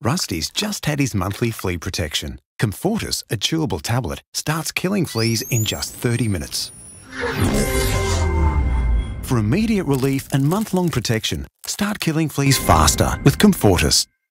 Rusty's just had his monthly flea protection. Comfortis, a chewable tablet, starts killing fleas in just 30 minutes. For immediate relief and month-long protection, start killing fleas faster with Comfortis.